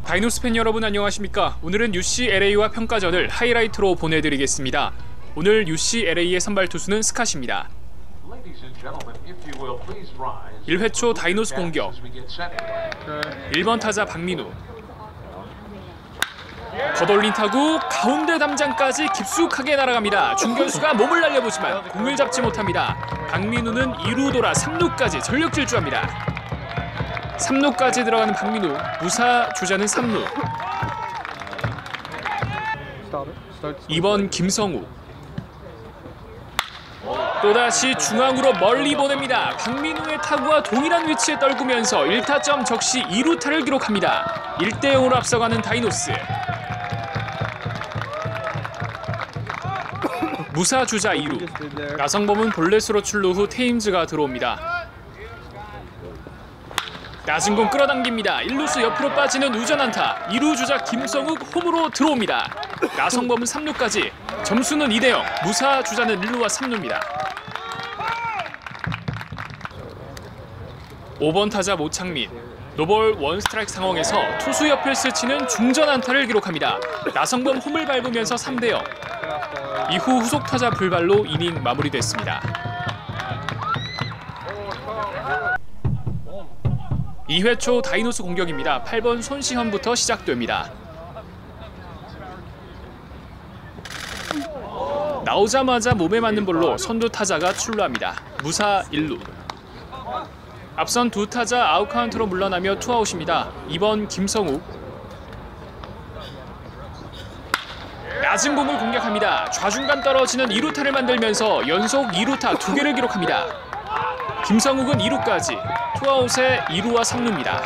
다이노스 팬 여러분 안녕하십니까? 오늘은 UCLA와 평가전을 하이라이트로 보내드리겠습니다. 오늘 UCLA의 선발 투수는 스캇입니다. 1회 초 다이노스 공격. 1번 타자 박민우. 걷어올린 타구 가운데 담장까지 깊숙하게 날아갑니다. 중견수가 몸을 날려보지만 공을 잡지 못합니다. 박민우는 2루 돌아 3루까지 전력 질주합니다. 3루까지 들어가는 박민우, 무사 주자는 3루. 2번 김성우. 또다시 중앙으로 멀리 보냅니다. 박민우의 타구와 동일한 위치에 떨구면서 1타점 적시 2루타를 기록합니다. 1대0으로 앞서가는 다이노스. 무사 주자 2루. 나성범은 볼넷으로 출루 후 테임즈가 들어옵니다. 낮은 공 끌어당깁니다. 1루수 옆으로 빠지는 우전 안타. 2루 주자 김성욱 홈으로 들어옵니다. 나성범은 3루까지. 점수는 2대0. 무사 주자는 1루와 3루입니다. 5번 타자 모창민. 노볼 원스트라이크 상황에서 투수 옆을 스치는 중전 안타를 기록합니다. 나성범 홈을 밟으면서 3대0. 이후 후속 타자 불발로 이닝 마무리됐습니다. 2회 초 다이노스 공격입니다. 8번 손시현부터 시작됩니다. 나오자마자 몸에 맞는 볼로 선두 타자가 출루합니다. 무사 1루. 앞선 두 타자 아웃 카운트로 물러나며 투아웃입니다. 2번 김성욱. 낮은 공을 공략합니다. 좌중간 떨어지는 2루타를 만들면서 연속 2루타 2개를 기록합니다. 김성욱은 2루까지. 투아웃에 2루와 3루입니다.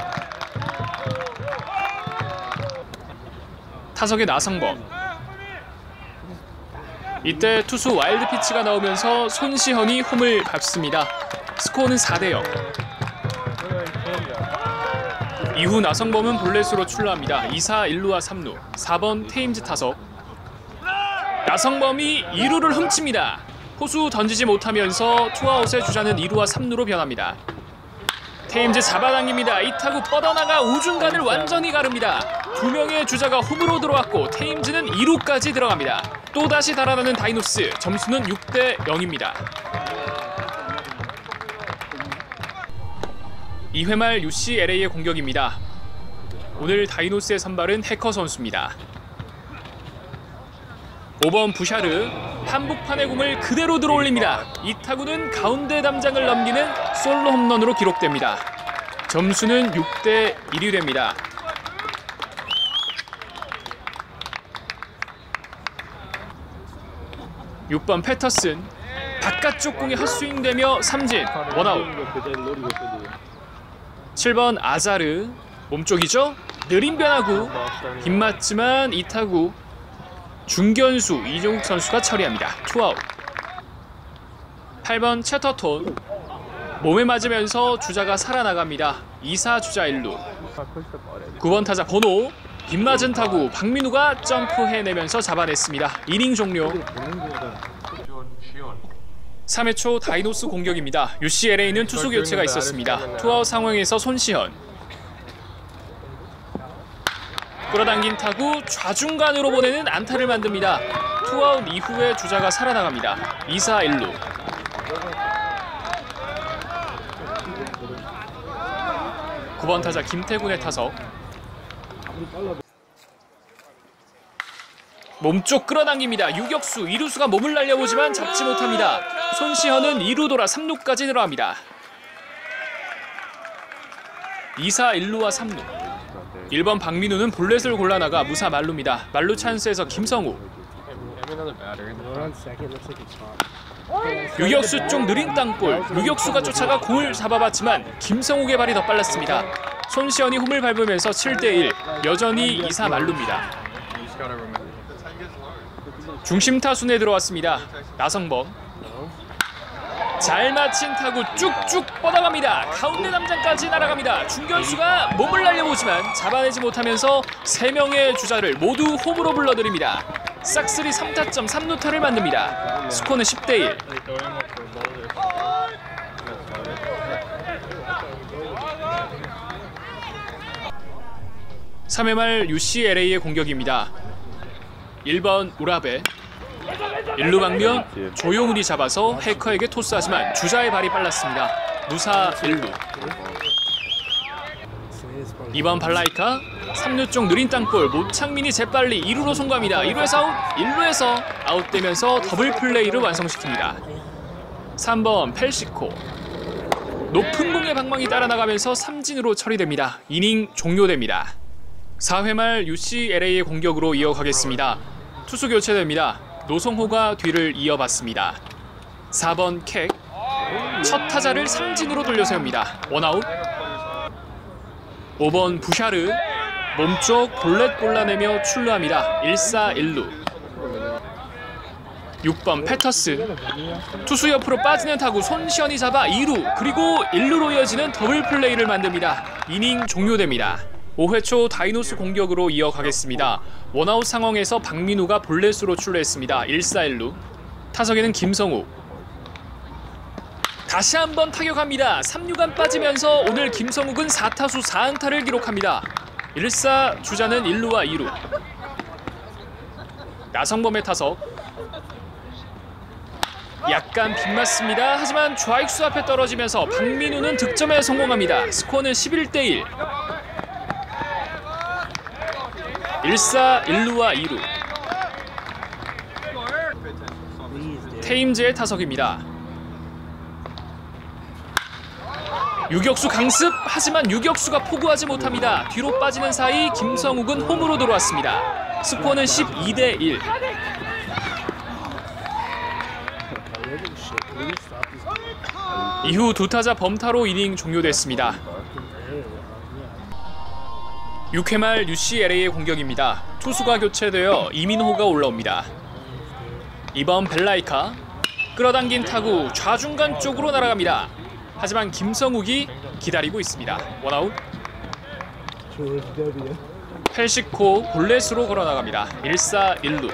타석의 나성범. 이때 투수 와일드 피치가 나오면서 손시현이 홈을 밟습니다. 스코어는 4대0. 이후 나성범은 볼넷으로 출루합니다. 2사 1루와 3루. 4번 테임즈 타석. 나성범이 2루를 훔칩니다. 포수 던지지 못하면서 투아웃의 주자는 2루와 3루로 변합니다. 테임즈 잡아당깁니다. 이 타구 뻗어나가 우중간을 완전히 가릅니다. 두 명의 주자가 홈으로 들어왔고 테임즈는 2루까지 들어갑니다. 또다시 달아나는 다이노스. 점수는 6대0입니다. 2회 말 UCLA의 공격입니다. 오늘 다이노스의 선발은 해커 선수입니다. 5번 부샤르. 한복판의 공을 그대로 들어올립니다. 이 타구는 가운데 담장을 넘기는 솔로 홈런으로 기록됩니다. 점수는 6대1이 됩니다. 6번 패터슨. 바깥쪽 공이 헛스윙되며 삼진. 원아웃. 7번 아자르. 몸쪽이죠? 느린 변화구. 빗맞지만 이 타구 중견수 이종욱 선수가 처리합니다. 투아웃. 8번 채터톤. 몸에 맞으면서 주자가 살아나갑니다. 2사 주자 1루. 9번 타자 번호. 빗맞은 타구 박민우가 점프해내면서 잡아냈습니다. 이닝 종료. 3회 초 다이노스 공격입니다. UCLA는 투수 교체가 있었습니다. 투아웃 상황에서 손시현. 끌어당긴 타구 좌중간으로 보내는 안타를 만듭니다. 투아웃 이후에 주자가 살아나갑니다. 2사 1루. (9번) 타자 김태군의 타석. 몸쪽 끌어당깁니다. 유격수 2루수가 몸을 날려보지만 잡지 못합니다. 손시현은 2루 돌아 3루까지 들어갑니다. 2사 1루와 3루. 1번 박민우는 볼넷을 골라나가 무사 만루입니다. 만루 찬스에서 김성우. 유격수 쪽 느린 땅볼. 유격수가 쫓아가 공을 잡아봤지만 김성욱의 발이 더 빨랐습니다. 손시현이 홈을 밟으면서 7대1. 여전히 2사 만루입니다. 중심 타순에 들어왔습니다. 나성범. 잘 맞힌 타구 쭉쭉 뻗어갑니다. 가운데 담장까지 날아갑니다. 중견수가 몸을 날려보지만 잡아내지 못하면서 3명의 주자를 모두 홈으로 불러들입니다. 싹쓸이 3타점 3루타를 만듭니다. 스코어는 10대1. 3회 말 UCLA의 공격입니다. 1번 우라베 1루 방면 조용훈이 잡아서 해커에게 토스하지만 주자의 발이 빨랐습니다. 무사 1루. 2번 발라이카 3루 쪽 느린 땅볼 모창민이 재빨리 2루로 송구합니다. 2루에서 아웃, 1루에서 아웃되면서 더블 플레이를 완성시킵니다. 3번 펠시코 높은 공의 방망이 따라 나가면서 삼진으로 처리됩니다. 이닝 종료됩니다. 4회 말 UCLA의 공격으로 이어가겠습니다. 투수 교체됩니다. 노성호가 뒤를 이어받습니다. 4번 캑 첫 타자를 삼진으로 돌려세웁니다. 원아웃. 5번 부샤르 몸쪽 볼넷 골라내며 출루합니다. 1사 1루. 6번 패터슨 투수 옆으로 빠지는 타구 손시현이 잡아 2루 그리고 1루로 이어지는 더블 플레이를 만듭니다. 이닝 종료됩니다. 5회 초 다이노스 공격으로 이어가겠습니다. 원아웃 상황에서 박민우가 볼넷으로 출루했습니다. 1사 1루. 타석에는 김성욱. 다시 한번 타격합니다. 3루간 빠지면서 오늘 김성욱은 4타수 4안타를 기록합니다. 1사 주자는 1루와 2루. 나성범의 타석. 약간 빗맞습니다. 하지만 좌익수 앞에 떨어지면서 박민우는 득점에 성공합니다. 스코어는 11대1. 1사 1루와 2루. 테임즈의 타석입니다. 유격수 강습, 하지만 유격수가 포구하지 못합니다. 뒤로 빠지는 사이 김성욱은 홈으로 돌아왔습니다. 스코어는 12대1. 이후 두 타자 범타로 이닝 종료됐습니다. 6회 말 UCLA의 공격입니다. 투수가 교체되어 이민호가 올라옵니다. 2번 벨라이카 끌어당긴 타구 좌중간 쪽으로 날아갑니다. 하지만 김성욱이 기다리고 있습니다. 원아웃. 펠시코 볼넷으로 걸어나갑니다. 1사 1루.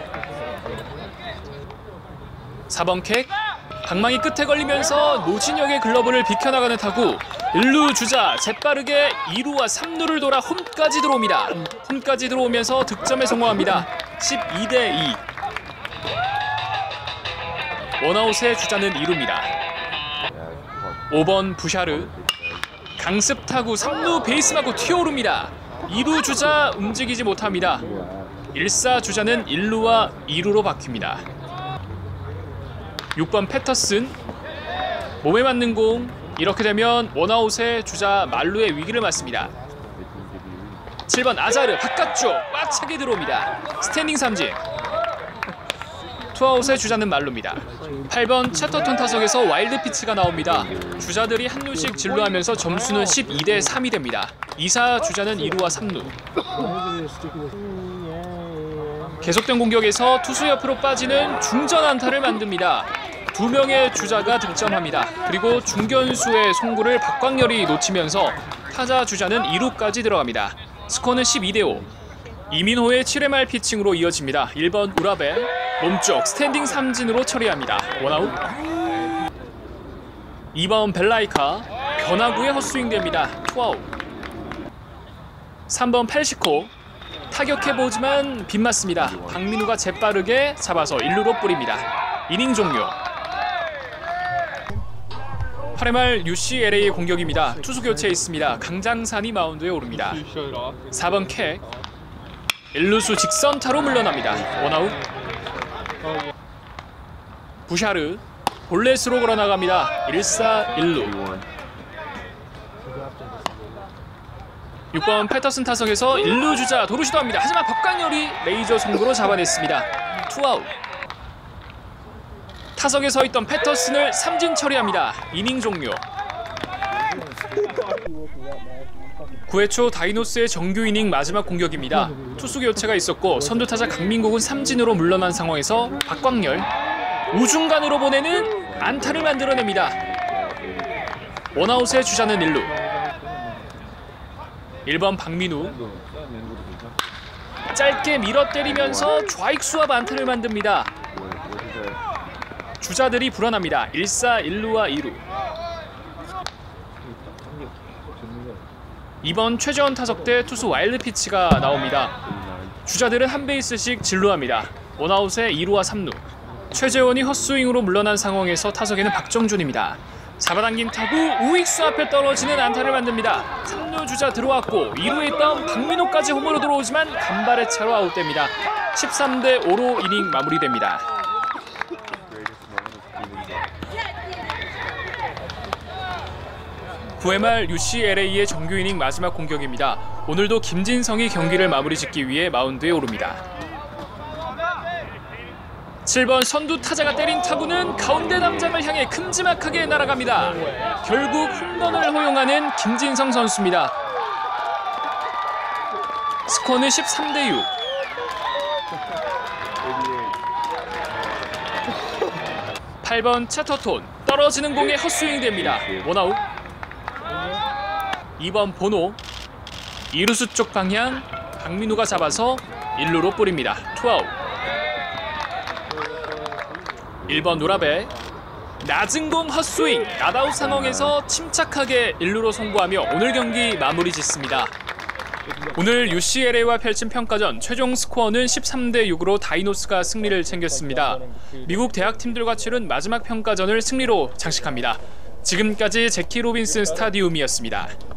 4번 캑 방망이 끝에 걸리면서 노진혁의 글러브를 비켜나가는 타구 1루 주자 재빠르게 2루와 3루를 돌아 홈까지 들어옵니다. 홈까지 들어오면서 득점에 성공합니다. 12대2. 원아웃의 주자는 2루입니다. 5번 부샤르 강습 타구 3루 베이스 맞고 튀어오릅니다. 2루 주자 움직이지 못합니다. 1사 주자는 1루와 2루로 바뀝니다. 6번 패터슨 몸에 맞는 공. 이렇게 되면 원아웃의 주자 말루의 위기를 맞습니다. 7번 아자르 바깥쪽 꽉 차게 들어옵니다. 스탠딩 삼진. 투아웃의 주자는 말루입니다. 8번 채터턴 타석에서 와일드 피치가 나옵니다. 주자들이 한 루씩 진루하면서 점수는 12대3이 됩니다. 2사 주자는 2루와 3루. 계속된 공격에서 투수 옆으로 빠지는 중전 안타를 만듭니다. 2명의 주자가 득점합니다. 그리고 중견수의 송구를 박광렬이 놓치면서 타자 주자는 2루까지 들어갑니다. 스코어는 12대5. 이민호의 7회 말 피칭으로 이어집니다. 1번 우라베 몸쪽 스탠딩 삼진으로 처리합니다. 원아웃. 2번 벨라이카 변화구에 헛스윙됩니다. 투아웃. 3번 펠시코 타격해보지만 빗맞습니다. 박민우가 재빠르게 잡아서 1루로 뿌립니다. 이닝 종료. 8회 말 UCLA의 공격입니다. 투수 교체 있습니다. 강장산이 마운드에 오릅니다. 4번 캑 1루수 직선타로 물러납니다. 원아웃. 부샤르 볼넷으로 걸어나갑니다. 1사 1루. 6번 패터슨 타석에서 1루 주자 도루 시도합니다. 하지만 박광렬이 레이저 송구로 잡아냈습니다. 투아웃. 타석에 서 있던 패터슨을 삼진 처리합니다. 이닝 종료. 9회 초 다이노스의 정규 이닝 마지막 공격입니다. 투수 교체가 있었고 선두타자 강민국은 삼진으로 물러난 상황에서 박광렬 우중간으로 보내는 안타를 만들어냅니다. 원아웃의 주자는 1루. 1번 박민우 짧게 밀어 때리면서 좌익수 앞 안타를 만듭니다. 주자들이 불안합니다. 1사 1루와 2루. 이번 최재원 타석 때 투수 와일드 피치가 나옵니다. 주자들은 한 베이스씩 진루합니다. 원아웃에 2루와 3루. 최재원이 헛스윙으로 물러난 상황에서 타석에는 박정준입니다. 잡아당긴 타구 우익수 앞에 떨어지는 안타를 만듭니다. 3루 주자 들어왔고 2루에 있던 박민호까지 홈으로 들어오지만 간발의 차로 아웃됩니다. 13대 5로 이닝 마무리됩니다. (9회) 말 UCLA의 정규 이닝 마지막 공격입니다. 오늘도 김진성이 경기를 마무리 짓기 위해 마운드에 오릅니다. 7번 선두 타자가 때린 타구는 가운데 담장을 향해 큼지막하게 날아갑니다. 결국 홈런을 허용하는 김진성 선수입니다. 스코어는 13대 6. (8번) 채터톤 떨어지는 공에 헛스윙됩니다. 원아웃. 2번 보노 2루수 쪽 방향 박민우가 잡아서 1루로 뿌립니다. 투아웃. 1번 노라베 낮은 공 헛스윙 낫아웃 상황에서 침착하게 1루로 송구하며 오늘 경기 마무리 짓습니다. 오늘 UCLA와 펼친 평가전 최종 스코어는 13대 6으로 다이노스가 승리를 챙겼습니다. 미국 대학팀들과 치른 마지막 평가전을 승리로 장식합니다. 지금까지 제키 로빈슨 스타디움이었습니다.